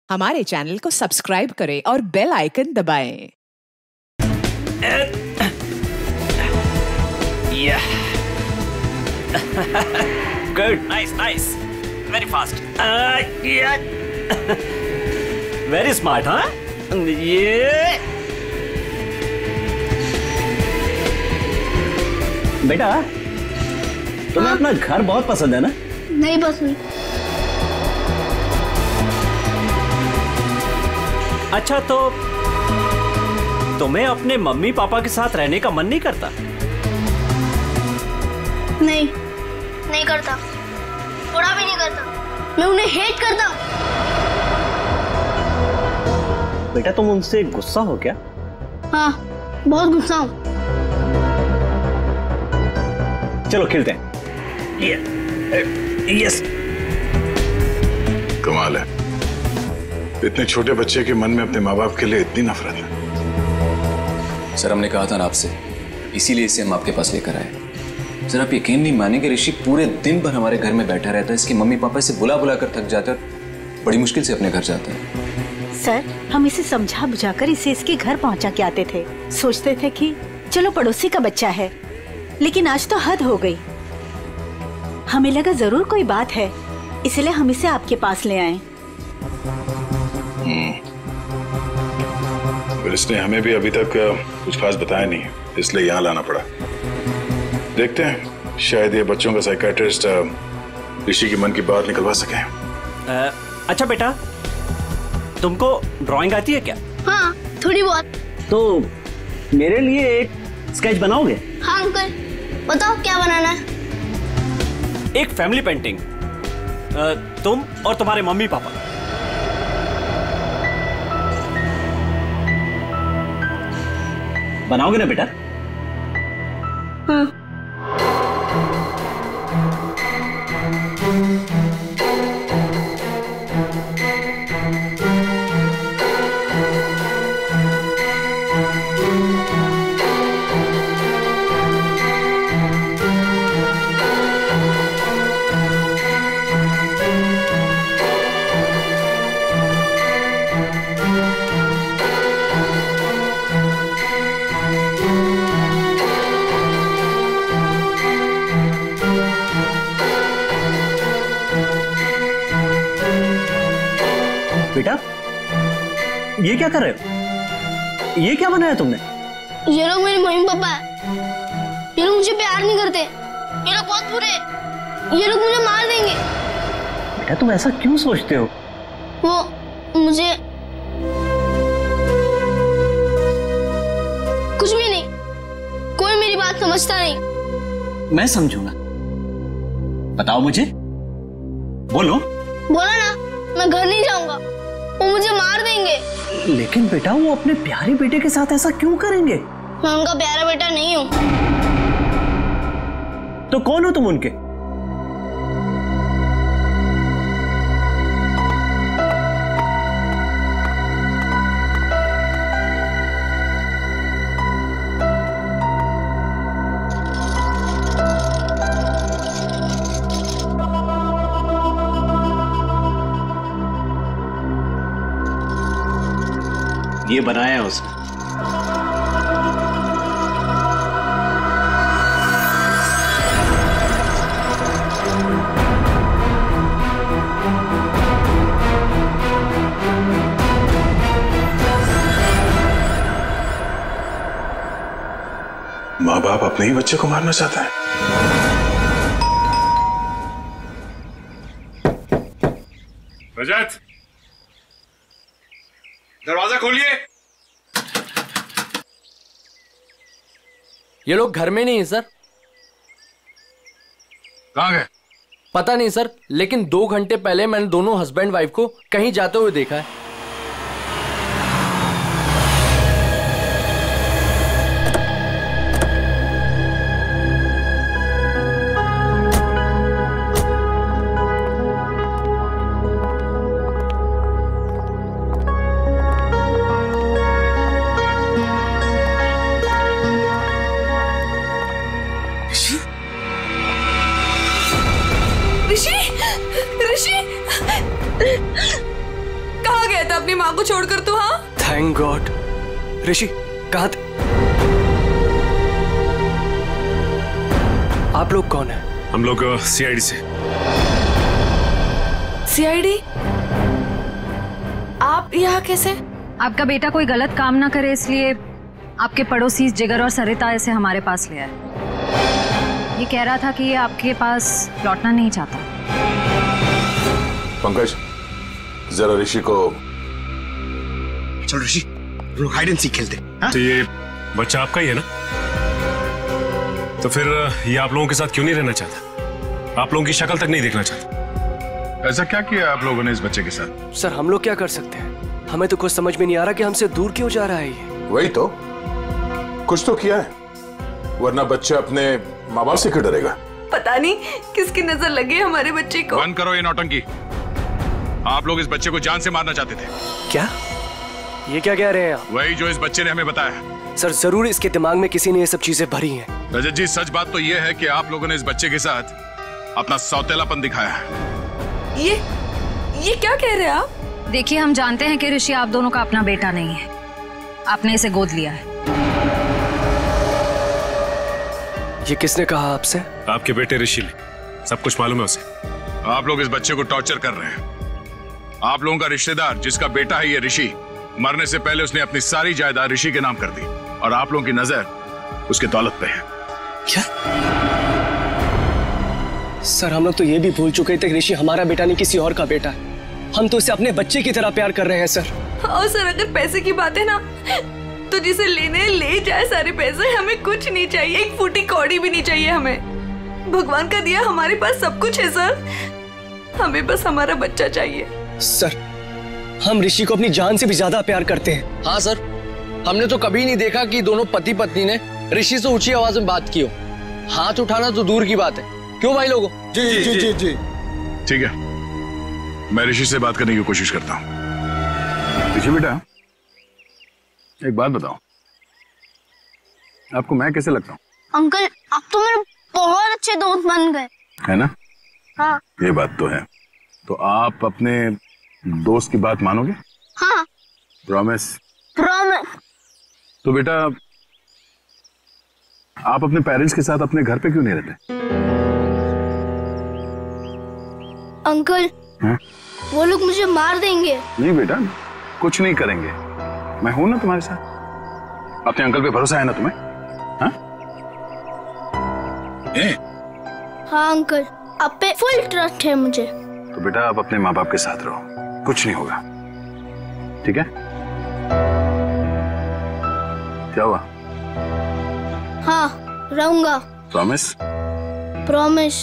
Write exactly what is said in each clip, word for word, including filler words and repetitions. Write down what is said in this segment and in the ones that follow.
हमारे चैनल को सब्सक्राइब करें और बेल आइकन दबाएं। Yeah. Good. Nice, nice. Very fast. Uh, yeah. Very smart, huh? Yeah. बेटा, तुम्हें अपना घर बहुत पसंद है ना? नहीं पसंद। अच्छा, तो तुम्हें अपने मम्मी पापा के साथ रहने का मन नहीं करता? नहीं, नहीं करता, थोड़ा भी नहीं करता। मैं उन्हें हेट करता हूँ। बेटा, तुम उनसे गुस्सा हो क्या? हाँ, बहुत गुस्सा हूँ। चलो खेलते हैं। यस। कमाल है, इतने छोटे बच्चे के मन में अपने माँ बाप के लिए इतनी नफरत है। सर, हमने कहा था ना आपसे, इसीलिए इसे हम आपके पास लेकर आए। सर, आप यकीन नहीं मानेंगे, ऋषि पूरे दिन भर हमारे घर में बैठा रहता है। इसके मम्मी पापा इसे बुला बुला कर थक जाते हैं, बड़ी मुश्किल से अपने घर जाता है। सर, हम इसे समझा बुझाकर इसे इसके घर पहुंचा के आते थे। सोचते थे कि चलो पड़ोसी का बच्चा है, लेकिन आज तो हद हो गई। हमें लगा जरूर कोई बात है, इसलिए हम इसे आपके पास ले आए। पर इसने हमें भी अभी तक कुछ खास बताया नहीं, इसलिए यहाँ लाना पड़ा। देखते हैं, शायद ये बच्चों का साइकियाट्रिस्ट ऋषि की मन की बात निकलवा सके। आ, अच्छा बेटा, तुमको ड्राइंग आती है क्या? हाँ, थोड़ी बहुत। तो मेरे लिए एक स्केच बनाओगे? हाँ अंकल, बताओ क्या बनाना है? एक फैमिली पेंटिंग, आ, तुम और तुम्हारे मम्मी पापा। बनाओगे ना बेटा? हाँ। बेटा, ये क्या कर रहे हो? ये क्या बनाया तुमने? ये लोग मेरे मम्मी पापा है। ये लोग मुझे प्यार नहीं करते। ये लोग बहुत बुरे हैं। ये लोग मुझे मार देंगे। बेटा, तुम ऐसा क्यों सोचते हो? वो मुझे कुछ भी नहीं, कोई मेरी बात समझता नहीं। मैं समझूंगा। बताओ मुझे, बोलो। बोला ना, मैं घर नहीं जाऊंगा, वो मुझे मार देंगे। लेकिन बेटा, वो अपने प्यारे बेटे के साथ ऐसा क्यों करेंगे? मैं उनका प्यारा बेटा नहीं हूँ। तो कौन हो तुम उनके? ये बनाया है उसने। माँ बाप अपने ही बच्चे को मारना चाहता है। रजत, दरवाजा खोलिए। ये लोग घर में नहीं है सर। कहाँ गए? पता नहीं सर, लेकिन दो घंटे पहले मैंने दोनों हस्बैंड वाइफ को कहीं जाते हुए देखा है। ऋषि, ऋषि, कहाँ गया? गया था अपनी माँ को छोड़कर तू? हाँ, थैंक गॉड। ऋषि कहाँ थे? आप लोग कौन है? हम लोग सीआईडी से। सीआईडी? आप यहाँ कैसे? आपका बेटा कोई गलत काम ना करे इसलिए आपके पड़ोसी जिगर और सरिता इसे हमारे पास ले आए। ये कह रहा था कि ये आपके पास लौटना नहीं चाहता। पंकज, जरा ऋषि को। चलो ऋषि, लोग हाइड एंड सीक खेलते। तो ये बच्चा आपका ही है ना? तो फिर ये आप लोगों के साथ क्यों नहीं रहना चाहता? आप लोगों की शक्ल तक नहीं देखना चाहता? ऐसा क्या किया आप लोगों ने इस बच्चे के साथ? सर हम लोग क्या कर सकते हैं? हमें तो कुछ समझ में नहीं आ रहा कि हमसे दूर क्यों जा रहा है ये। वही तो, कुछ तो किया है, वरना बच्चा अपने माँ बाप से क्यों डरेगा? पता नहीं किसकी नजर लगी हमारे बच्चे को। बंद करो ये नौटंकी। आप लोग इस बच्चे को जान से मारना चाहते थे। क्या? ये क्या कह रहे हैं आप? वही जो इस बच्चे ने हमें बताया। सर जरूर इसके दिमाग में किसी ने ये सब चीजें भरी हैं। रजत जी, सच बात तो ये है कि आप लोगों ने इस बच्चे के साथ अपना सौतेलापन दिखाया है। ये ये क्या कह रहे हैं आप? देखिए, हम जानते हैं कि ऋषि आप दोनों का अपना बेटा नहीं है। आपने इसे गोद लिया है। ये किसने कहा आपसे? आपके बेटे ऋषि ने, सब कुछ मालूम है उसे। आप लोग इस बच्चे को टॉर्चर कर रहे हैं। आप लोगों का रिश्तेदार जिसका बेटा है ये ऋषि, मरने से पहले उसने अपनी सारी जायदाद ऋषि के नाम कर दी और आप लोगों की नजर उसके दौलत पे है। क्या? सर हम लोग तो ये भी भूल चुके थे कि ऋषि हमारा बेटा नहीं किसी और का बेटा है। हम तो उसे अपने बच्चे की तरह प्यार कर रहे हैं सर। और सर अगर पैसे की बात है ना, तो जिसे लेने ले जाए सारे पैसे, हमें कुछ नहीं चाहिए, एक फूटी कौड़ी भी नहीं चाहिए हमें। भगवान का दिया हमारे पास सब कुछ है सर, हमें बस हमारा बच्चा चाहिए। सर हम ऋषि को अपनी जान से भी ज्यादा प्यार करते हैं। हाँ सर, हमने तो कभी नहीं देखा कि दोनों पति पत्नी ने ऋषि से ऊंची आवाज में बात की हो। हाथ उठाना तो दूर की बात है, क्यों भाई लोगों? जी जी जी जी, जी। ठीक है, मैं ऋषि से बात करने की कोशिश करता हूँ। ऋषि बेटा, एक बात बताओ, आपको मैं कैसे लगता हूँ? अंकल, आप तो मेरे बहुत अच्छे दोस्त बन गए। है ना? हाँ। ये बात तो है। तो आप अपने दोस्त की बात मानोगे? हाँ। प्रॉमिस? प्रॉमिस। तो बेटा, आप अपने पेरेंट्स के साथ अपने घर पे क्यों नहीं रहते? अंकल, हाँ? वो लोग मुझे मार देंगे। नहीं बेटा, कुछ नहीं करेंगे, मैं हूं ना तुम्हारे साथ। अपने अंकल पे भरोसा है ना तुम्हें? हाँ? ए? हाँ अंकल, आप पे फुल ट्रस्ट है मुझे। तो बेटा आप अपने माँ बाप के साथ रहो, कुछ नहीं होगा, ठीक है? क्या हुआ? हाँ, रहूंगा। प्रॉमिस? प्रॉमिस।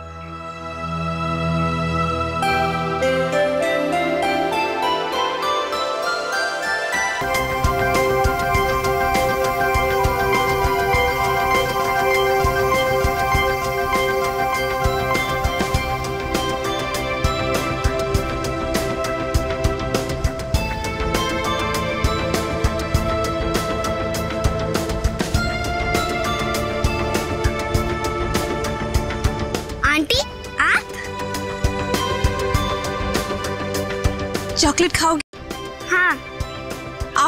चॉकलेट खाओगे? हाँ। आओ।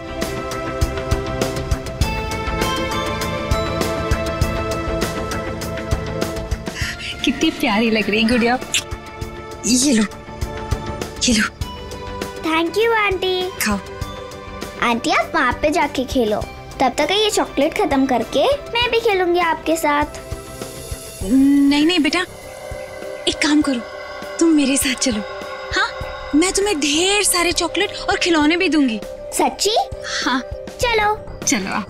कितनी प्यारी लग रही है गुड़िया। ये लो, ये लो। Thank you aunty. खाओ। आंटी आप वहाँ पे जाके खेलो, तब तक ये चॉकलेट खत्म करके मैं भी खेलूंगी आपके साथ। नहीं नहीं बेटा, एक काम करो, तुम मेरे साथ चलो। हाँ, मैं तुम्हें ढेर सारे चॉकलेट और खिलौने भी दूंगी। सच्ची? हाँ। चलो चलो आओ।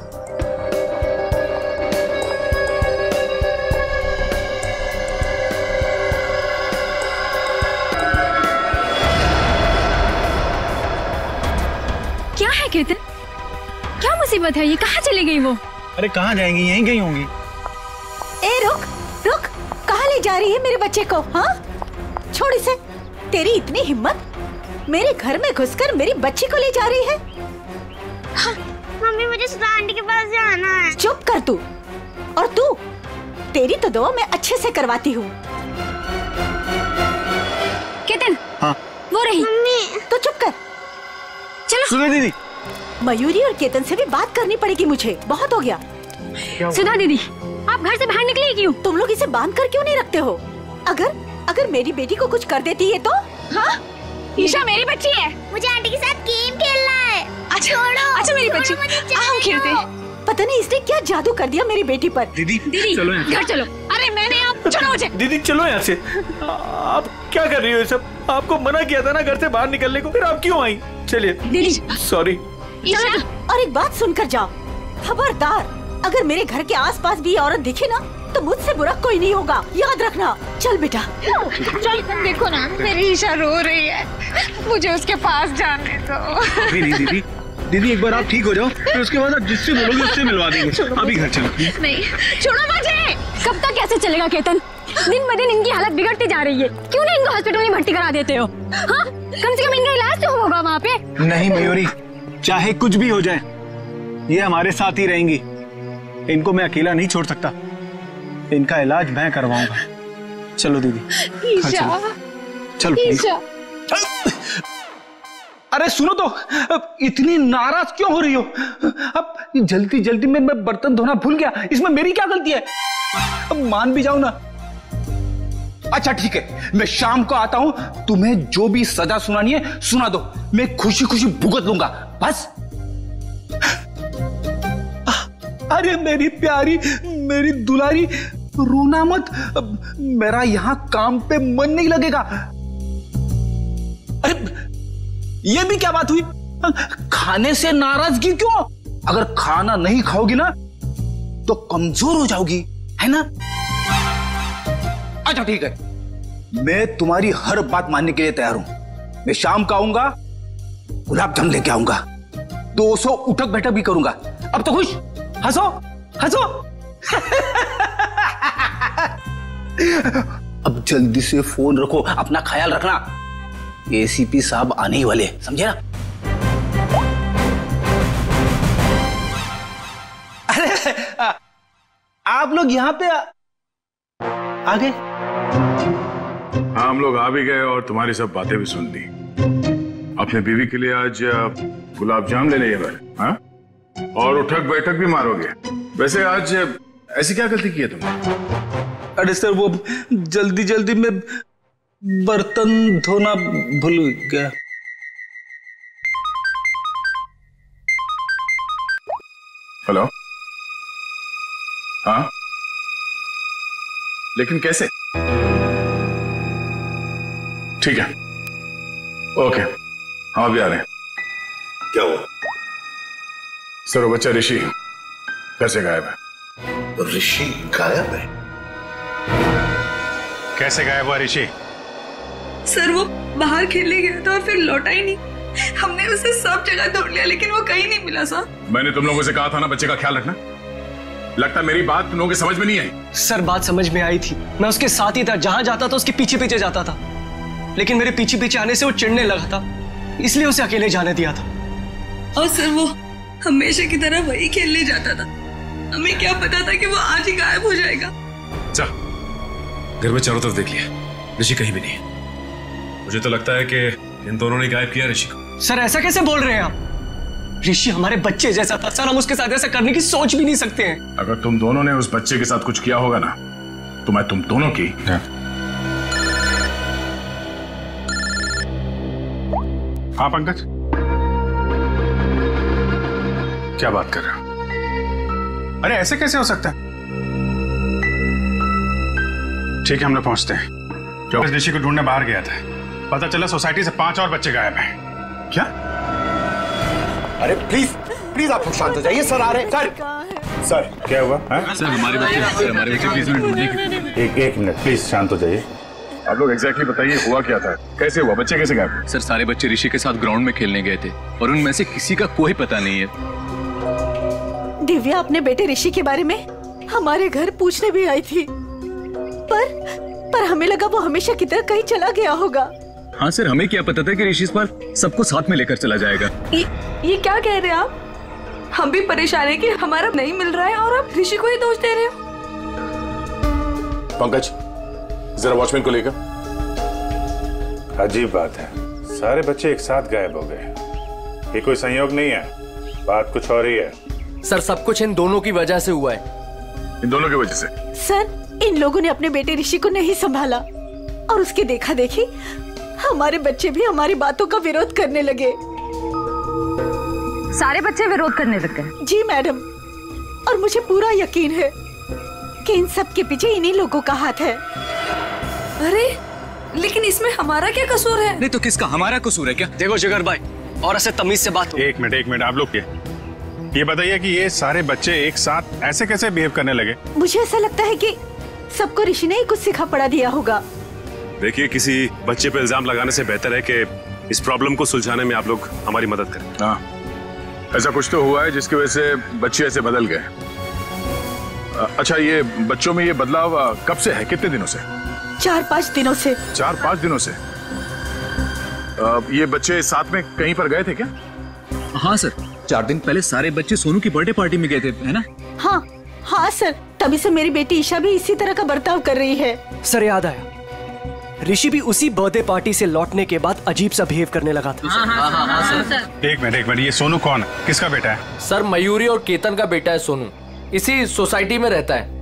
क्या है केतन? क्या मुसीबत है? ये कहाँ चली गई वो? अरे कहाँ जाएंगी, यहीं गई होंगी। ए रुक रुक, कहाँ ले जा रही है मेरे बच्चे को? हाँ, छोड़ इसे। तेरी इतनी हिम्मत, मेरे घर में घुसकर मेरी बच्ची को ले जा रही है? हाँ। मम्मी मुझे सुधा आंटी के पास जाना है। चुप कर तू। और तू, तेरी तो दुआ मैं अच्छे से करवाती हूँ। केतन, हाँ? वो रही। मम्मी। तो चुप कर, सुनो दीदी, मयूरी और केतन से भी बात करनी पड़ेगी मुझे, बहुत हो गया। सुधा दीदी, आप घर से बाहर निकले क्यों? तुम लोग इसे बांध कर क्यों नहीं रखते हो? अगर अगर मेरी बेटी को कुछ कर देती है तो? हाँ? ईशा मेरी बच्ची है, मुझे आंटी के साथ गेम खेलना है। अच्छा छोड़ो, अच्छा मेरी बच्ची, हम खेलते हैं। पता नहीं इसने क्या जादू कर दिया मेरी बेटी पर। दीदी, दीदी चलो घर चलो। अरे मैंने आप छोड़ो मुझे। दीदी चलो यहाँ से। आप क्या कर रही हो ये सब? आपको मना किया था ना घर से बाहर निकलने को, फिर आप क्यों आई? चलिए दीदी, सॉरी। और एक बात सुनकर जाओ, खबरदार, अगर मेरे घर के आसपास भी औरत दिखे ना तो मुझसे बुरा कोई नहीं होगा, याद रखना। चल बेटा चल। देखो ना मेरी ईशा रो रही है, मुझे उसके पास जाने दो। अभी नहीं दीदी, दीदी एक बार आप ठीक हो जाओ, फिर उसके बाद आप जिससे बोलोगे उससे मिलवा देंगे। अभी घर चलो। नहीं छोड़ो मुझे। कब तक कैसे चलेगा केतन? दिन ब दिन इनकी हालत बिगड़ती जा रही है। क्यों नहीं इनको हॉस्पिटल में भर्ती करा देते हो? हाँ, कम से कम इनका इलाज तो होगा वहाँ पे। नहीं मयूरी, चाहे कुछ भी हो जाए, ये हमारे साथ ही रहेंगी। इनको मैं अकेला नहीं छोड़ सकता, इनका इलाज मैं करवाऊंगा। चलो दीदी। ईशा, चलो ईशा। अरे सुनो तो, इतनी नाराज क्यों हो रही हो? अब जल्दी जल्दी में मैं बर्तन धोना भूल गया, इसमें मेरी क्या गलती है? अब मान भी जाओ ना। अच्छा ठीक है, मैं शाम को आता हूं, तुम्हें जो भी सजा सुनानी है सुना दो, मैं खुशी खुशी भुगत लूंगा, बस। अरे मेरी प्यारी, मेरी दुलारी, रोना मत, मेरा यहां काम पे मन नहीं लगेगा। अरे ये भी क्या बात हुई? खाने से नाराजगी क्यों? अगर खाना नहीं खाओगी ना तो कमजोर हो जाओगी, है ना? अच्छा ठीक है, मैं तुम्हारी हर बात मानने के लिए तैयार हूं। मैं शाम को आऊंगा, गुलाब जामुन लेके आऊंगा, दो सौ उठक बैठक भी करूंगा। अब तो खुश, हंसो हंसो। अब जल्दी से फोन रखो, अपना ख्याल रखना, एसीपी साहब आने ही वाले, समझे ना? अरे आ, आप लोग यहाँ पे आ, आ गए? हाँ, हम लोग आ भी गए और तुम्हारी सब बातें भी सुन ली। अपने बीवी के लिए आज गुलाब जामुन ले लेंगे भाई, हाँ? और उठक बैठक भी मारोगे। वैसे आज ऐसी क्या गलती की है तुमने? अरे सर, वो जल्दी जल्दी में बर्तन धोना भूल गया। हेलो, हाँ, लेकिन कैसे? ठीक है, ओके, हाँ अभी आ रहे हैं। क्या हुआ? सर, वो बच्चा ऋषि कैसे गायब है? ऋषि गायब है? कैसे गायब हुआ ऋषि? सर, वो बाहर खेलने गया था और फिर लौटा ही नहीं। हमने उसे सब जगह ढूंढ लिया लेकिन वो कहीं नहीं मिला सर। मैंने तुम लोगों से कहा था ना बच्चे का ख्याल रखना। लगता मेरी बात तुम लोगों की समझ में नहीं आई। सर, बात समझ में आई थी, मैं उसके साथ ही था, जहां जाता था उसके पीछे पीछे जाता था, लेकिन मेरे पीछे पीछे आने से वो चिढ़ने लगा था, इसलिए उसे अकेले जाने दिया था। और सर, वो हमेशा की तरह वही खेलने जाता था, हमें क्या पता था कि वो आज ही गायब हो जाएगा। जा, घर में चारों तरफ देख लिया, ऋषि कहीं भी नहीं है। मुझे तो लगता है कि इन दोनों ने गायब किया ऋषि को। सर, ऐसा कैसे बोल रहे हैं आप? ऋषि हमारे बच्चे जैसा था सर, हम उसके साथ ऐसा करने की सोच भी नहीं सकते हैं। अगर तुम दोनों ने उस बच्चे के साथ कुछ किया होगा ना तो मैं तुम दोनों की। हाँ पंकज, क्या बात कर रहे हो? अरे ऐसे कैसे हो सकता है? ठीक है, हम लोग पहुंचते हैं। क्यों? ऋषि को ढूंढने बाहर गया था, पता चला सोसाइटी से पांच और बच्चे गायब हैं। क्या? अरे प्लीज प्लीज आप लोग शांत हो जाइए, सर आ रहे हैं। सर सर क्या हुआ? सर हमारे बच्चे हमारे बच्चे प्लीज ढूंढने के। एक एक मिनट प्लीज शांत हो जाइए। आप लोग एग्जैक्टली बताइए हुआ क्या था, कैसे हुआ, बच्चे कैसे गायब? सर, सारे बच्चे ऋषि के साथ ग्राउंड में खेलने गए थे और उनमें से किसी का कोई पता नहीं है। दिव्या अपने बेटे ऋषि के बारे में हमारे घर पूछने भी आई थी, पर पर हमें लगा वो हमेशा की तरह कहीं चला गया होगा। हाँ सर, हमें क्या पता था कि ऋषि इस बार सबको साथ में लेकर चला जाएगा। ये, ये क्या कह रहे हैं आप? हम भी परेशान है कि हमारा नहीं मिल रहा है और आप ऋषि को ही दोष दे रहे हो। पंकज, जरा वॉचमैन को लेकर। अजीब बात है, सारे बच्चे एक साथ गायब हो गए, ये कोई संयोग नहीं है, बात कुछ और ही है। सर सब कुछ इन दोनों की वजह से हुआ है। इन दोनों की वजह से? सर इन लोगों ने अपने बेटे ऋषि को नहीं संभाला और उसके देखा देखी हमारे बच्चे भी हमारी बातों का विरोध करने लगे। सारे बच्चे विरोध करने लग गए? जी मैडम, और मुझे पूरा यकीन है कि इन सब के पीछे इन्हीं लोगों का हाथ है। अरे लेकिन इसमें हमारा क्या कसूर है? नहीं तो किसका हमारा कसूर है क्या? देखो जिगर भाई, और ऐसे तमीज से बात हो। एक मिनट एक मिनट आप लोग क्या ये बताइए कि ये सारे बच्चे एक साथ ऐसे कैसे बिहेव करने लगे? मुझे ऐसा लगता है कि सबको ऋषि ने ही कुछ सिखा पड़ा दिया होगा। देखिए, किसी बच्चे पे इल्जाम लगाने से बेहतर है कि इस प्रॉब्लम को सुलझाने में आप लोग हमारी मदद करें। हाँ, ऐसा कुछ तो हुआ है जिसकी वजह से बच्चे ऐसे बदल गए। अच्छा, ये बच्चों में ये बदलाव कब से है, कितने दिनों से? चार पाँच दिनों से। चार पाँच दिनों से? ये बच्चे साथ में कहीं पर गए थे क्या? हाँ सर, चार दिन पहले सारे बच्चे सोनू की बर्थडे पार्टी में गए थे, है ना? हाँ हाँ सर, तभी से मेरी बेटी ईशा भी इसी तरह का बर्ताव कर रही है। सर याद आया, ऋषि भी उसी बर्थडे पार्टी से लौटने के बाद अजीब सा बिहेव करने लगा था। हाँ, हाँ, हाँ, हाँ, सर। एक मिनट एक मिनट, ये सोनू कौन है, किसका बेटा है? सर मयूरी और केतन का बेटा है सोनू, इसी सोसाइटी में रहता है।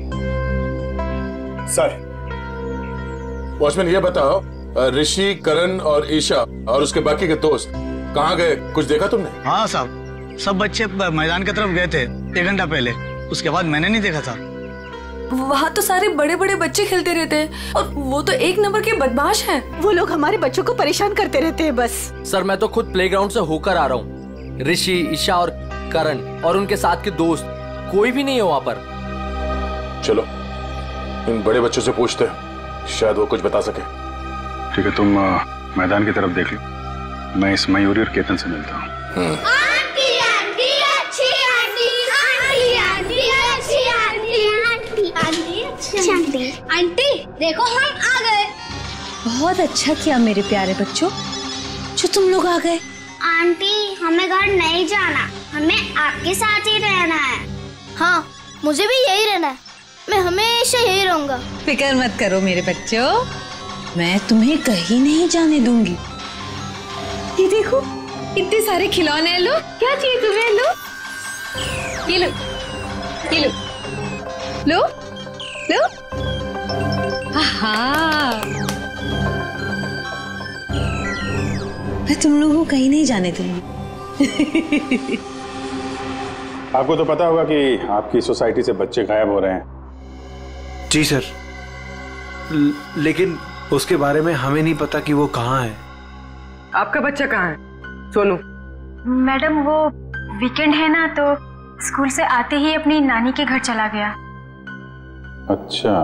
सर वॉचमैन ये बताओ, ऋषि, करण और ईशा और उसके बाकी के दोस्त कहाँ गए, कुछ देखा तुमने? हाँ साहब, सब बच्चे मैदान की तरफ गए थे एक घंटा पहले, उसके बाद मैंने नहीं देखा था। वहाँ तो सारे बड़े बड़े बच्चे खेलते रहते हैं और वो तो एक नंबर के बदमाश हैं। वो लोग हमारे बच्चों को परेशान करते रहते हैं बस। सर मैं तो खुद प्लेग्राउंड से होकर आ रहा हूँ, ऋषि, ईशा और करण और उनके साथ के दोस्त कोई भी नहीं है वहाँ पर। चलो इन बड़े बच्चों से पूछते हैं, शायद वो कुछ बता सके। ठीक है, तुम आ, मैदान की तरफ देख लो, मैं इस मयूरी और केतन से मिलता हूँ। आंटी आंटी अच्छी आंटी, आंटी आंटी अच्छी आंटी, आंटी आंटी अच्छी आंटी। आंटी देखो हम आ गए। बहुत अच्छा किया मेरे प्यारे बच्चों जो तुम लोग आ गए। आंटी हमें घर नहीं जाना, हमें आपके साथ ही रहना है। हाँ मुझे भी यही रहना है, मैं हमेशा यही रहूंगा। फिक्र मत करो मेरे बच्चों, मैं तुम्हें कहीं नहीं जाने दूंगी। ये देखो इतने सारे खिलौने हैं, लो क्या चाहिए तुम्हें, लो ये लो ये लो लो लो। हाँ मैं तुम लोगों को कहीं नहीं जाने दूंगी। आपको तो पता होगा कि आपकी सोसाइटी से बच्चे गायब हो रहे हैं। जी सर, ल- लेकिन उसके बारे में हमें नहीं पता कि वो कहाँ है। आपका बच्चा कहाँ है सोनू? मैडम वो वीकेंड है ना, तो स्कूल से आते ही अपनी नानी के घर चला गया। अच्छा,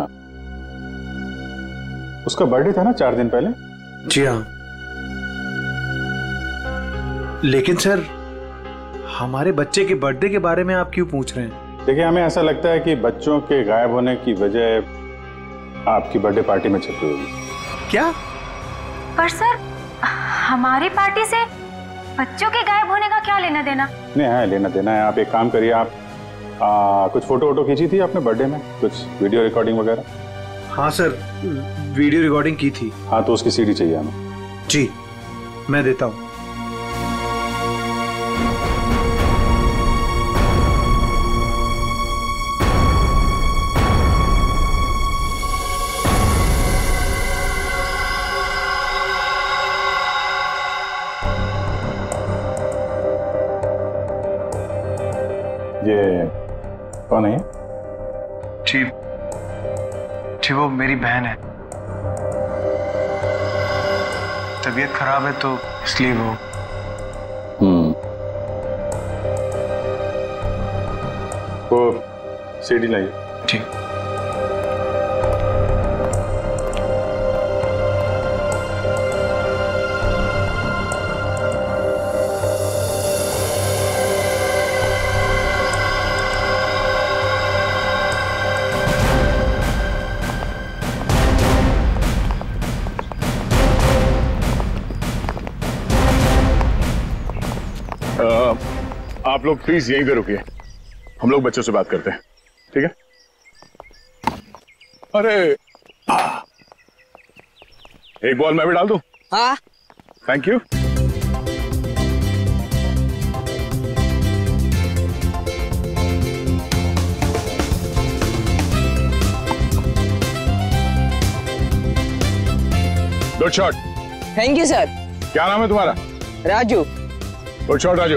उसका बर्थडे था ना चार दिन पहले? जी हाँ, लेकिन सर हमारे बच्चे के बर्थडे के बारे में आप क्यों पूछ रहे हैं? देखिए, हमें ऐसा लगता है कि बच्चों के गायब होने की वजह आपकी बर्थडे पार्टी में छिपी होगी। क्या? पर सर हमारी पार्टी से बच्चों के गायब होने का क्या लेना देना? नहीं है, लेना देना है। आप एक काम करिए, आप आ, कुछ फोटो वोटो खींची थी आपने बर्थडे में, कुछ वीडियो रिकॉर्डिंग वगैरह? हाँ सर, वीडियो रिकॉर्डिंग की थी। हाँ तो उसकी सीडी चाहिए हमें। जी मैं देता हूँ। ये कौन है? जी जी वो मेरी बहन है, तबीयत खराब है तो इसलिए वो। हम्म, वो सीडी लाइए। ठीक। आप लोग प्लीज यहीं पे रुकिए, हम लोग बच्चों से बात करते हैं, ठीक है? अरे आ, एक बॉल मैं भी डाल दूं? हाँ। Thank you. Good shot. Thank you sir. क्या नाम है तुम्हारा? राजू। Good shot Raju.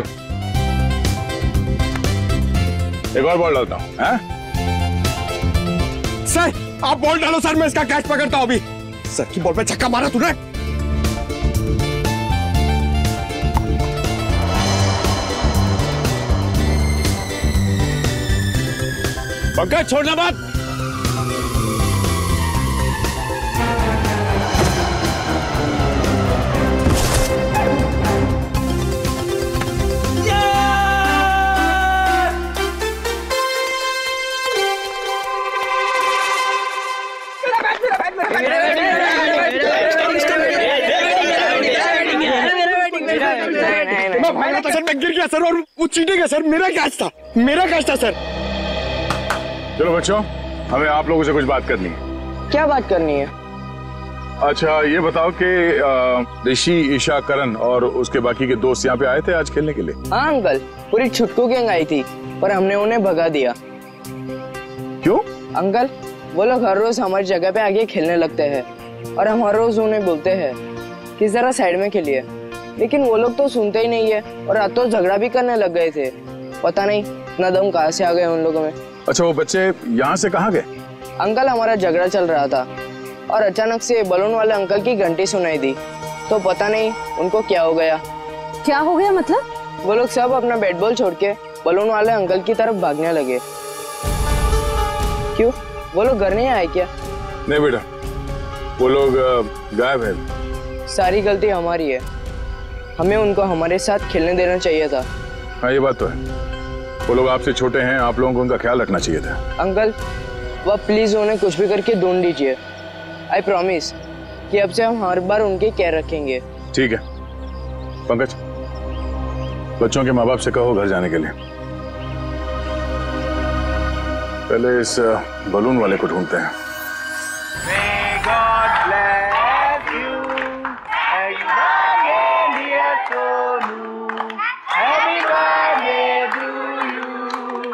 एक और बॉल डालता हूँ। हैं? सर आप बॉल डालो सर, मैं इसका कैच पकड़ता हूँ अभी। सर की बॉल पे छक्का मारा तूने। पंकज छोड़ना मत। सर मैं गिर गया सर, और वो चीटिंग है सर, मेरा कैच था, मेरा कैच था सर। चलो बच्चों, हमें आप लोगों से कुछ बात करनी है। क्या बात करनी है? अच्छा ये बताओ कि ऋषि, ईशा, करण और उसके बाकी के दोस्त यहाँ पे आए थे आज खेलने के लिए? हाँ अंकल, पूरी छुटकू गैंग आई थी पर हमने उन्हें भगा दिया। क्यों? अंकल वो लोग हर रोज हमारी जगह पे आगे खेलने लगते हैं और हम हर रोज उन्हें बोलते हैं कि जरा साइड में खेलिए, लेकिन वो लोग तो सुनते ही नहीं है और रात तो झगड़ा भी करने लग गए थे। पता नहीं इतना दम कहाँ से आ गए उन लोगों में। अच्छा वो बच्चे यहाँ से कहाँ गए? अंकल हमारा झगड़ा चल रहा था और अचानक से बलून वाले अंकल की घंटी सुनाई दी, तो पता नहीं उनको क्या हो गया। क्या हो गया मतलब? वो लोग सब अपना बैट बॉल छोड़ के बलून वाले अंकल की तरफ भागने लगे। क्यों, वो लोग घर नहीं आए क्या? नहीं बेटा, वो लोग गायब है। सारी गलती हमारी है, हमें उनको हमारे साथ खेलने देना चाहिए था। हाँ ये बात तो है, वो लोग आपसे छोटे हैं, आप लोगों को उनका ख्याल रखना चाहिए था। अंकल वह प्लीज उन्हें कुछ भी करके ढूंढ लीजिए। आई प्रॉमिस कि अब से हम हर बार उनकी केयर रखेंगे। ठीक है पंकज, बच्चों के माँ बाप से कहो घर जाने के लिए। पहले इस बलून वाले को ढूंढते हैं। May God bless you. Happy birthday, dear Sonu. Happy birthday to you.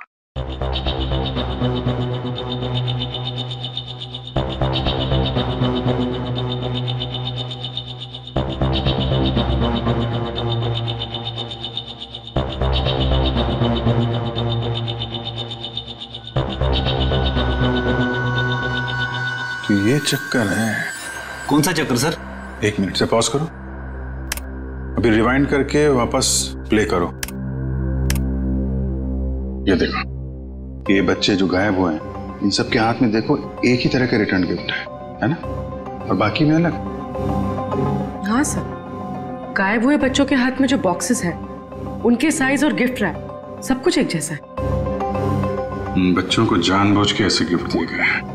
तो ये चक्कर है। कौन सा चक्कर सर? एक मिनट से पॉज करो, अभी रिवाइंड करके वापस प्ले करो। ये देखो, ये बच्चे जो गायब हुए हैं, इन सब के हाथ में देखो एक ही तरह का रिटर्न गिफ्ट है, है ना? और बाकी में अलग। हाँ सर, गायब हुए बच्चों के हाथ में जो बॉक्सेस हैं, उनके साइज और गिफ्ट रैप सब कुछ एक जैसा है। बच्चों को जानबूझ के ऐसे गिफ्ट दिए गए हैं।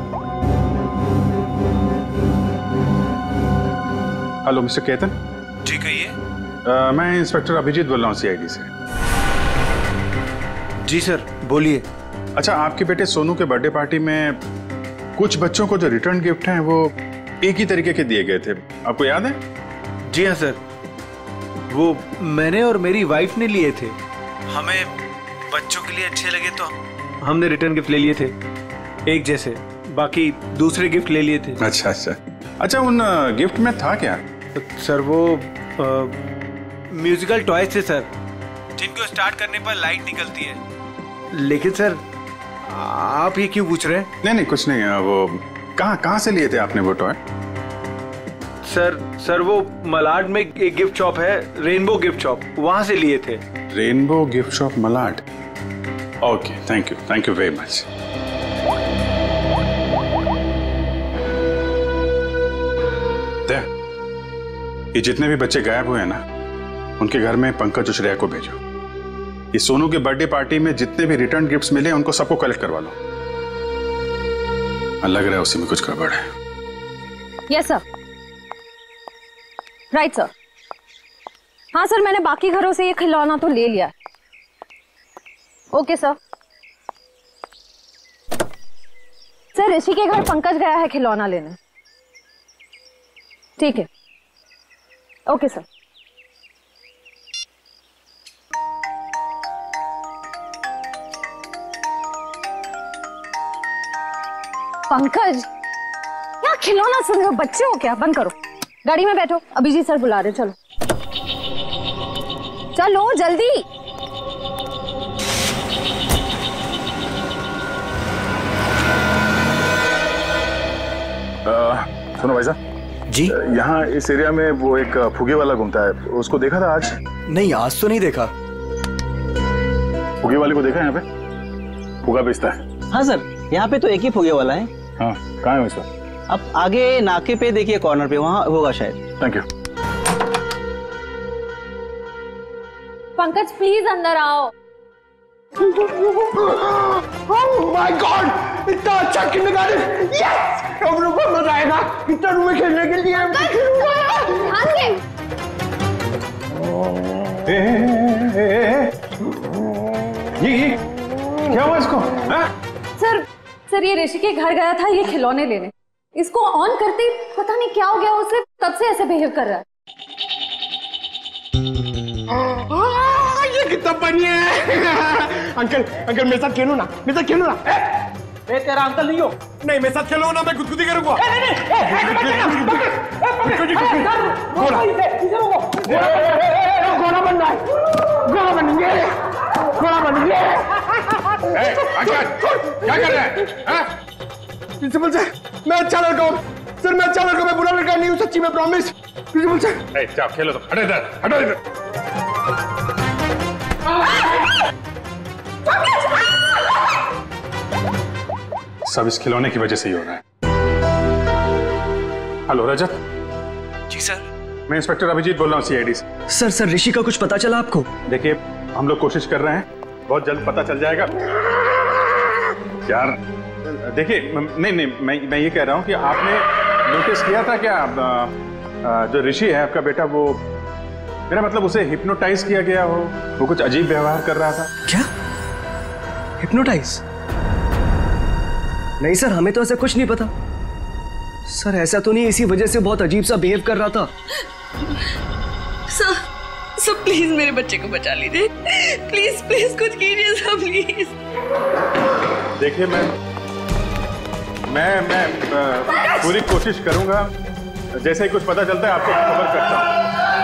Hello mister Ketan. जी कहिए। मैं इंस्पेक्टर अभिजीत बोल रहा हूँ सीआईडी से। जी सर बोलिए। अच्छा आपके बेटे सोनू के बर्थडे पार्टी में कुछ बच्चों को जो रिटर्न गिफ्ट हैं वो एक ही तरीके के दिए गए थे, आपको याद है? जी हाँ सर, वो मैंने और मेरी वाइफ ने लिए थे। हमें बच्चों के लिए अच्छे लगे तो हमने रिटर्न गिफ्ट ले लिए थे एक जैसे, बाकी दूसरे गिफ्ट ले लिए थे। अच्छा अच्छा अच्छा उन गिफ्ट में था क्या? सर वो म्यूजिकल टॉयज थे सर, जिनको स्टार्ट करने पर लाइट निकलती है। लेकिन सर आप ये क्यों पूछ रहे हैं? नहीं नहीं कुछ नहीं, वो कहाँ कहाँ से लिए थे आपने वो टॉय? सर सर वो मलाड में एक गिफ्ट शॉप है, रेनबो गिफ्ट शॉप, वहां से लिए थे। Rainbow gift shop Malad, okay thank you thank you very much. ये जितने भी बच्चे गायब हुए हैं ना, उनके घर में पंकज और श्रेया को भेजो। ये सोनू के बर्थडे पार्टी में जितने भी रिटर्न गिफ्ट्स मिले उनको सबको कलेक्ट करवा लो। लग रहा है उसी में कुछ गड़बड़ है। Yes sir, right sir. हाँ सर, मैंने बाकी घरों से ये खिलौना तो ले लिया। Okay sir. सर ऋषि के घर पंकज गया है खिलौना लेने। ठीक है, ओके सर। पंकज, क्या क्या खिलौना सुन रहे हो? बच्चे हो क्या? बंद करो, गाड़ी में बैठो, अभिजीत सर बुला रहे, चलो चलो जल्दी। सुनो भाई साहब जी, यहाँ इस एरिया में वो एक फुगे वाला घूमता है, उसको देखा था आज? नहीं, आज तो नहीं देखा। फुगे वाले को देखा है यहाँ पे? फुगा बेचता है। हाँ सर, यहाँ पे तो एक ही फुगे वाला है। हाँ, कहाँ है उसका? अब आगे नाके पे देखिए, कॉर्नर पे, वहाँ होगा शायद। Thank you. पंकज प्लीज अंदर आओ। Oh my God! इतना अच्छा किंडरगार्टन! Yes! हम लोग को मजा आएगा इतना रूम में खेलने के लिए। ध्यान से। ए, ए, ए, ए, ये, ये क्या हुआ इसको? हाँ? सर सर ये ऋषि के घर गया था ये खिलौने लेने, इसको ऑन करते ही पता नहीं क्या हो गया उसे, तब से ऐसे बिहेव कर रहा है। ये कितना बढ़िया है। अंकल अंकल मेरे साथ खेलो ना, मेरे साथ खेलो ना। मैं तेरा अंकल नहीं हो। नहीं, मेरे साथ खेलो ना, मैं गुदगुदी करूंगा। घोड़ा बनना है, घोड़ा बनेंगे, घोड़ा बनेंगे। अंकल क्या कर रहे हैं? प्रिंसिपल सर, मैं अच्छा लड़का हूँ सर, मैं अच्छा लड़का, मैं बुरा लड़का नहीं हूँ, सच्ची में प्रॉमिस। प्रिंसिपल सर जाओ खेलो, तो हटो इधर, हटो इधर। सब इस खिलौने की वजह से ही हो रहा है। हेलो रजत। जी सर। मैं इंस्पेक्टर अभिजीत बोल रहा हूँ सीआईडी से। सर सर ऋषि का कुछ पता चला आपको? देखिए हम लोग कोशिश कर रहे हैं, बहुत जल्द पता चल जाएगा। यार देखिए, नहीं नहीं मैं मैं ये कह रहा हूँ कि आपने नोटिस किया था क्या जो ऋषि है आपका बेटा, वो मेरा मतलब उसे हिप्नोटाइज किया गया हो, वो कुछ अजीब व्यवहार कर रहा था। क्या? हिप्नोटाइज? नहीं सर, हमें तो ऐसा कुछ नहीं पता। सर ऐसा तो नहीं, इसी वजह से बहुत अजीब सा बिहेव कर रहा था। सर सर प्लीज मेरे बच्चे को बचा लीजिए, प्लीज प्लीज कुछ कीजिए सर प्लीज। देखिए मैं मैं मैं पूरी कोशिश करूंगा, जैसे ही कुछ पता चलता है आपको खबर करता हूं।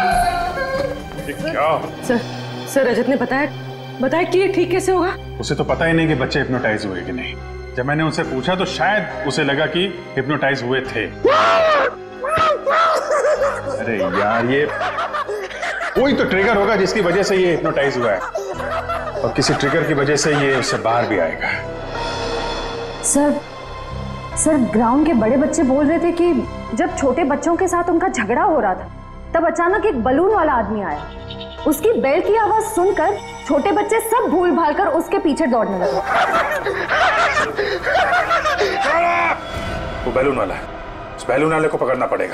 क्या सर सर रजत ने बताया बताया कि ये ठीक कैसे होगा? उसे तो पता ही नहीं कि बच्चे हिप्नोटाइज हुए कि नहीं। जब मैंने उनसे पूछा तो शायद उसे लगा कि हिप्नोटाइज हुए थे। अरे यार, ये कोई तो ट्रिगर होगा जिसकी वजह से ये हिप्नोटाइज हुआ है, और किसी ट्रिगर की वजह से ये उससे बाहर भी आएगा। सर सर ग्राउंड के बड़े बच्चे बोल रहे थे कि जब छोटे बच्चों के साथ उनका झगड़ा हो रहा था तब अचानक एक बलून वाला आदमी आया, उसकी बेल की आवाज सुनकर छोटे बच्चे सब भूल भाल कर उसके पीछे दौड़ने लगे। वो बैलून वाला है, उस बैलून वाले को पकड़ना पड़ेगा।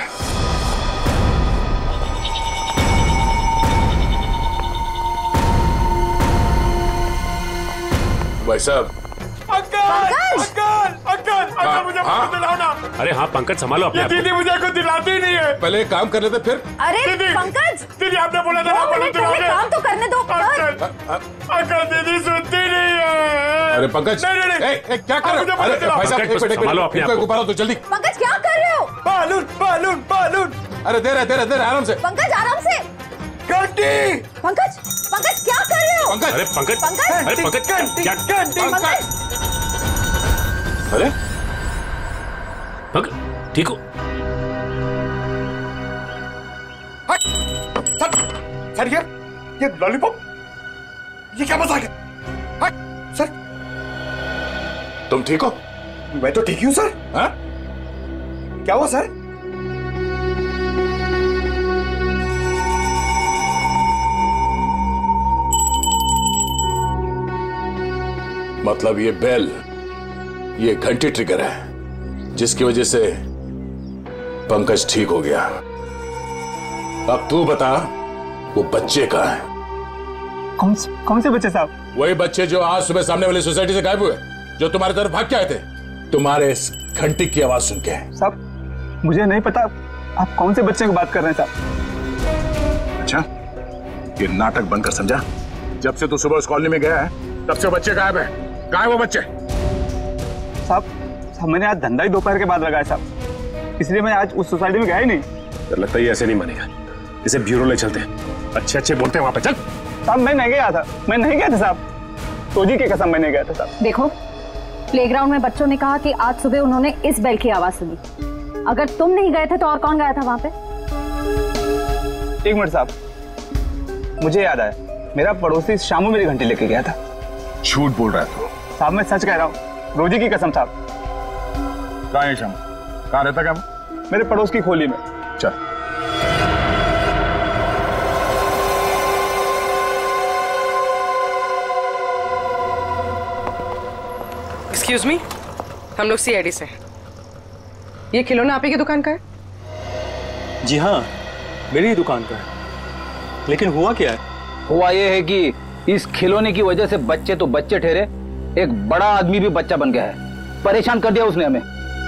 भाई साहब। अंकल अंकल अंकल अंकल मुझे कुछ दिलाओ ना। अरे हाँ पंकज, संभालो अपने आप को। दीदी मुझे कुछ दिलाती ही नहीं है। पहले एक काम कर लेते फिर। अरे दीदी, पंकज, दीदी आपने बोला था ना बलून दिलाओगे। काम तो करने दो। अंकल अंकल दीदी सुनती नहीं है। अरे पंकज, नहीं नहीं नहीं, ए, ए, क्या कर रहे हो? अरे भाई साहब, एक मिनट, एक मिनट, इनको ऊपर आओ तो जल्दी। पंकज क्या कर रहे हो? Balloon balloon balloon. अरे दे रहे दे रहे दे रहे आराम से। पंकज आराम से। घंटी। पंकज पंकज क्या कर रहे हो? पंकज, अरे पंकज, पंकज, अरे पंकज क्या? पंकज अरे पंकज ठीक हो? सर सर ये ये लॉलीपॉप, ये क्या मजाक है? सर तुम ठीक हो? मैं तो ठीक हूँ सर। हाँ? क्या हुआ सर? मतलब ये बेल, ये घंटी ट्रिगर है जिसकी वजह से पंकज ठीक हो गया। अब तू बता, वो बच्चे कहाँ हैं? कौन से कौन से बच्चे साहब? वही बच्चे जो आज सुबह सामने वाली सोसाइटी से गायब हुए, जो तुम्हारी तरफ भाग के आए थे तुम्हारे इस घंटी की आवाज सुन के। साहब मुझे नहीं पता आप कौन से बच्चे की बात कर रहे हैं साहब। अच्छा, ये नाटक बंद कर समझा। जब से तू सुबह उस कॉलोनी में गया है तब से बच्चे गायब है। कहाँ है वो बच्चे? साहब साहब मैंने आज धंधा ही दोपहर के बाद लगाया साहब। इसलिए मैं आज उस सोसाइटी में गया ही नहीं। तो लगता है ये ऐसे नहीं मानेगा, इसे ब्यूरो ले चलते हैं, अच्छे अच्छे बोलते हैं वहां पे। चल साहब मैं नहीं गया था, मैं नहीं गया था साहब, तोजी की कसम मैं नहीं गया था साहब। देखो प्लेग्राउंड में बच्चों ने कहा कि आज सुबह उन्होंने इस बेल की आवाज सुनी। अगर तुम नहीं गए थे तो और कौन गया था वहां पे? एक मिनट साहब, मुझे याद आया, मेरा पड़ोसी शामू मेरी घंटी लेके गया था। झूठ बोल रहा है तू? साहब मैं सच कह रहा हूँ, रोजी की कसम साहब। कहाँ है शामू? कहाँ रहता क्या? मेरे पड़ोस की खोली में। चल। एक्सक्यूज मी, हम लोग सीआईडी से हैं। ये खिलौना आप ही की दुकान का है? जी हाँ, मेरी ही दुकान का है। लेकिन हुआ क्या है? हुआ ये है कि इस खिलौने की वजह से बच्चे तो बच्चे ठहरे, एक बड़ा आदमी भी बच्चा बन गया है। परेशान कर दिया उसने हमें।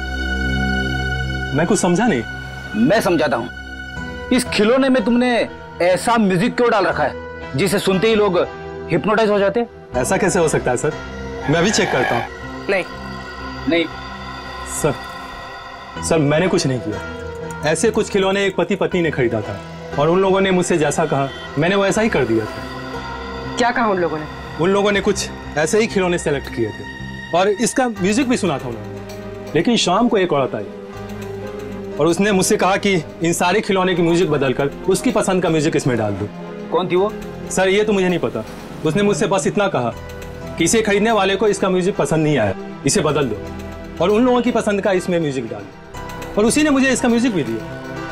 मैं कुछ समझा नहीं। मैं समझाता हूँ। इस खिलौने में तुमने ऐसा म्यूजिक क्यों डाल रखा है जिसे सुनते ही लोग हिप्नोटाइज हो जाते हैं? ऐसा कैसे हो सकता है सर? मैं अभी चेक करता हूँ। नहीं नहीं सर, सर मैंने कुछ नहीं किया। ऐसे कुछ खिलौने एक पति पत्नी ने खरीदा था और उन लोगों ने मुझसे जैसा कहा मैंने वैसा ही कर दिया था। क्या कहा उन लोगों ने? उन लोगों ने कुछ ऐसे ही खिलौने सेलेक्ट किए थे और इसका म्यूजिक भी सुना था उन्होंने। लेकिन शाम को एक औरत आई और उसने मुझसे कहा कि इन सारे खिलौने की म्यूजिक बदलकर उसकी पसंद का म्यूजिक इसमें डाल दो। कौन थी वो? सर ये तो मुझे नहीं पता। उसने मुझसे बस इतना कहा कि इसे खरीदने वाले को इसका म्यूजिक पसंद नहीं आया, इसे बदल दो और उन लोगों की पसंद का इसमें म्यूजिक डाल दो। और उसी ने मुझे इसका म्यूजिक भी दिया।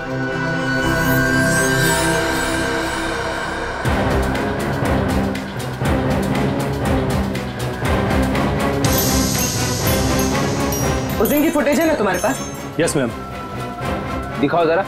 उस दिन की फुटेज है ना तुम्हारे पास? Yes ma'am. दिखाओ जरा।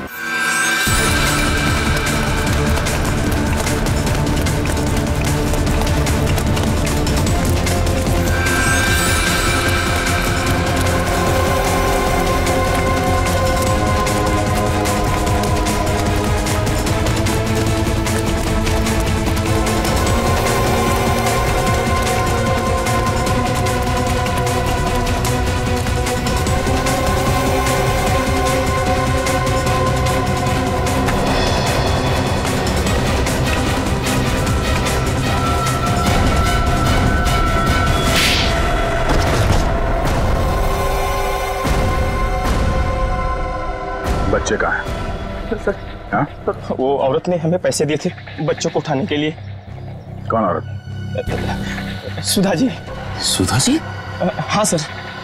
बच्चे कहाँ हैं? सर, हाँ? वो औरत ने हमें पैसे दिए थे बच्चों को उठाने के लिए। कौन औरत? सुधा जी। सुधा जी? हाँ सर।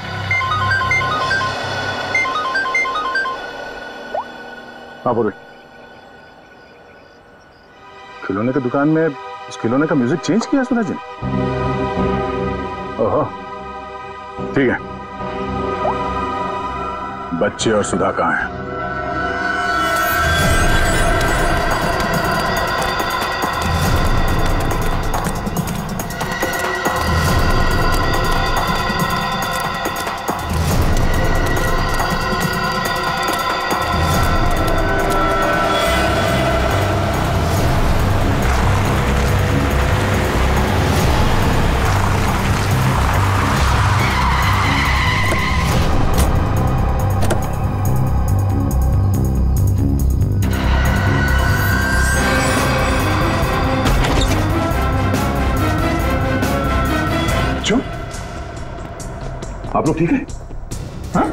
हाँ बोलो। खिलौने की दुकान में उस खिलौने का म्यूजिक चेंज किया सुधा जी ने? ओहो, ठीक है। बच्चे और सुधा कहाँ हैं? आप लोग ठीक है? हाँ?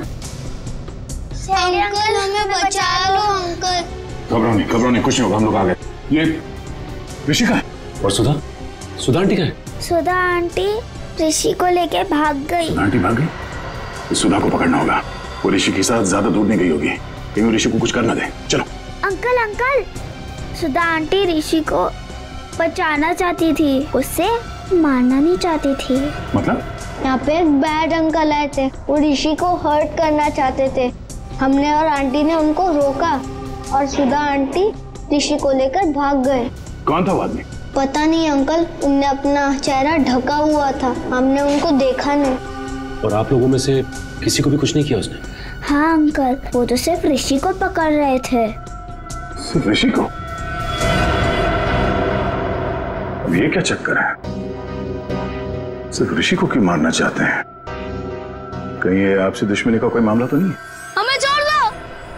अंकल हमें बचा लो अंकल। घबराओ नहीं, घबराओ नहीं, कुछ नहीं होगा, हम लोग आ गए। ये ऋषिका है। और सुधा? सुधा आंटी कहाँ है? सुधा आंटी ऋषि को लेके भाग गई। सुधा आंटी भाग गई? इस सुधा को पकड़ना होगा। वो ऋषि के साथ ज्यादा दूर नहीं गई होगी, कहीं वो ऋषि को कुछ करना दे। चलो। Uncle uncle, Sudha aunty Rishi को बचाना चाहती थी, उससे मारना नहीं चाहती थी। मतलब? यहाँ पे एक बैड अंकल आए थे, वो ऋषि को हर्ट करना चाहते थे। हमने और आंटी ने उनको रोका और सुधा आंटी ऋषि को लेकर भाग गए। कौन था वो आदमी? पता नहीं अंकल, उनने अपना चेहरा ढका हुआ था, हमने उनको देखा नहीं। और आप लोगों में से किसी को भी कुछ नहीं किया उसने? हाँ अंकल, वो तो सिर्फ ऋषि को पकड़ रहे थे। सिर्फ ऋषि को? अब ये क्या चक्कर है? सिर्फ ऋषि को क्यों मारना चाहते हैं? कहीं ये आपसे दुश्मनी का कोई मामला तो नहीं है? हमें छोड़ दो,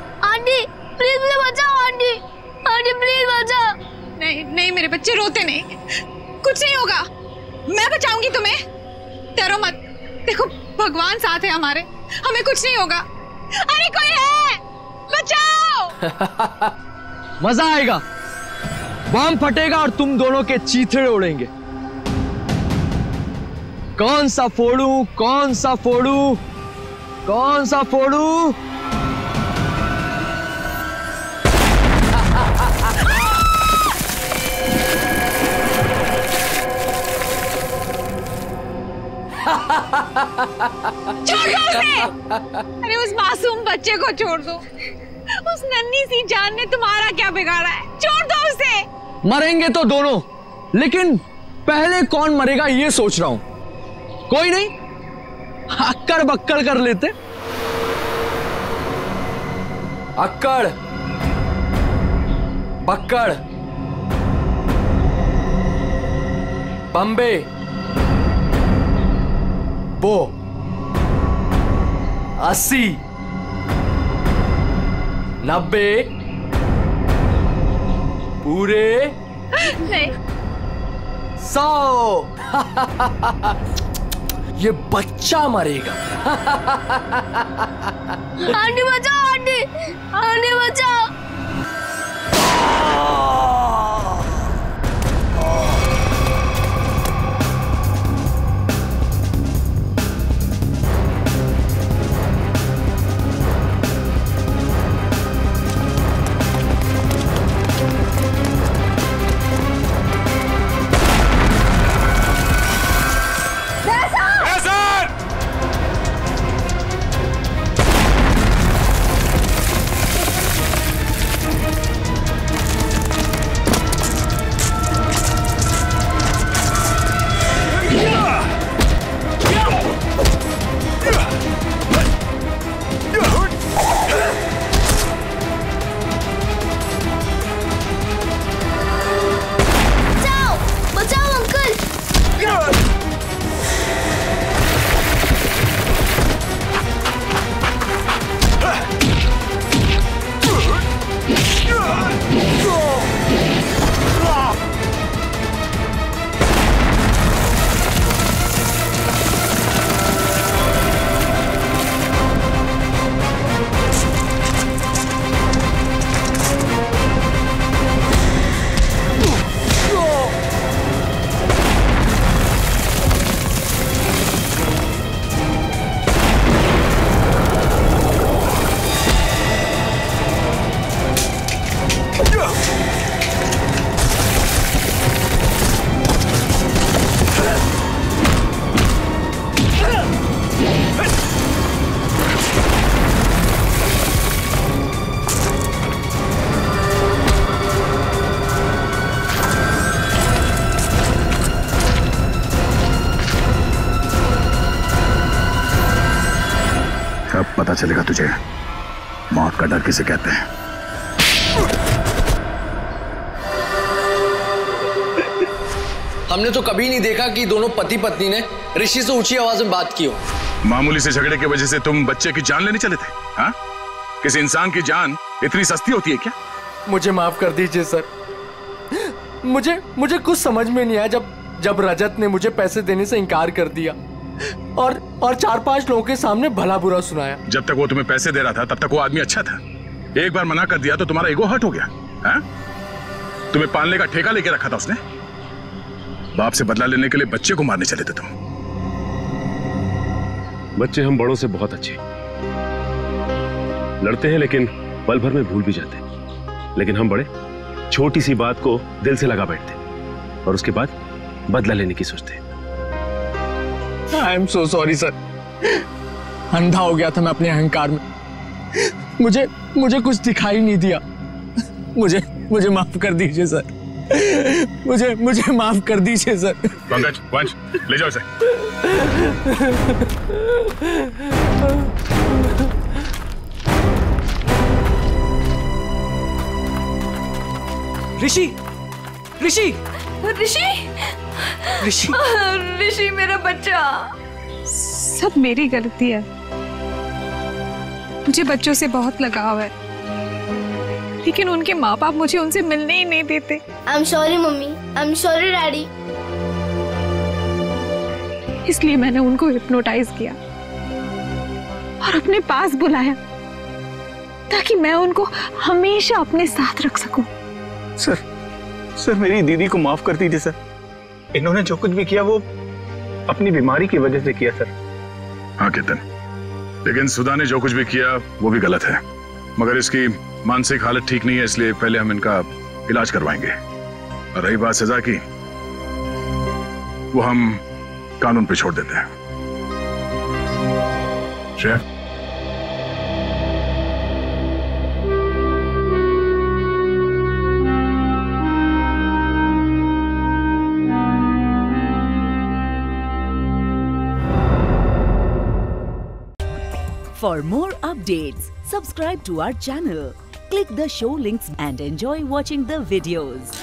बच्चे रोते नहीं, कुछ नहीं होगा, मैं बचाऊंगी तुम्हें, डरो मत। देखो भगवान साथ है हमारे, हमें कुछ नहीं होगा। अरे कोई है, बचाओ। मजा आएगा, बम फटेगा और तुम दोनों के चीथड़े उड़ेंगे। कौन सा फोड़ू, कौन सा फोड़ू, कौन सा फोड़ू? छोड़ दो उसे। अरे उस मासूम बच्चे को छोड़ दो, उस नन्ही सी जान ने तुम्हारा क्या बिगाड़ा है, छोड़ दो उसे। मरेंगे तो दोनों, लेकिन पहले कौन मरेगा ये सोच रहा हूं। कोई नहीं, अक्कड़ बक्कड़ कर लेते। अक्कड़ बक्कड़ बम्बे बो अस्सी नब्बे पूरे नहीं सौ। ये बच्चा मरेगा। आंटी बचाओ, आंटी आंटी बचाओ। पता चलेगा तुझे मौत का डर किसे कहते हैं। हमने तो कभी नहीं देखा कि दोनों पति पत्नी ने ऋषि से ऊंची आवाज में बात की हो। मामूली से झगड़े की वजह से तुम बच्चे की जान लेने चले थे? हाँ? किसी इंसान की जान इतनी सस्ती होती है क्या? मुझे माफ कर दीजिए सर। मुझे मुझे कुछ समझ में नहीं आया जब जब रजत ने मुझे पैसे देने से इनकार कर दिया और और चार पांच लोगों के सामने भला बुरा सुनाया। जब तक वो तुम्हें पैसे दे रहा था तब तक वो आदमी अच्छा था। एक बार मना कर दिया तो तुम्हारा ईगो हर्ट हो गया। हाँ? तुम्हें पालने का ठेका लेके रखा था उसने। बाप से बदला लेने के लिए बच्चे को मारने चले थे तुम। बच्चे हम बड़ों से बहुत अच्छे लड़ते हैं, लेकिन पल भर में भूल भी जाते हैं। लेकिन हम बड़े छोटी सी बात को दिल से लगा बैठते और उसके बाद बदला लेने की सोचते हैं। I am so sorry sir, अंधा हो गया था मैं अपने अहंकार में। मुझे मुझे कुछ दिखाई नहीं दिया। मुझे मुझे माफ कर दीजिए सर। मुझे मुझे माफ कर दीजिए सर। पंकज, वंश, ले जाओ इसे। ऋषि, ऋषि, ऋषि, ऋषि, ऋषि मेरा बच्चा। सब मेरी गलती है, मुझे बच्चों से बहुत लगाव है। लेकिन उनके माँ बाप मुझे उनसे मिलने ही नहीं देते। I am sorry mummy, I am sorry daddy. इसलिए मैंने उनको हिप्नोटाइज किया और अपने पास बुलाया ताकि मैं उनको हमेशा अपने साथ रख सकूं। सर सर मेरी दीदी को माफ कर दीजिए सर। इन्होंने जो कुछ भी किया वो अपनी बीमारी की वजह से किया सर। हाँ केतन, लेकिन सुधा ने जो कुछ भी किया वो भी गलत है, मगर इसकी मानसिक हालत ठीक नहीं है, इसलिए पहले हम इनका इलाज करवाएंगे। और रही बात सजा की, वो हम कानून पे छोड़ देते हैं। Shreya, For more updates, subscribe to our channel, click the show links and enjoy watching the videos.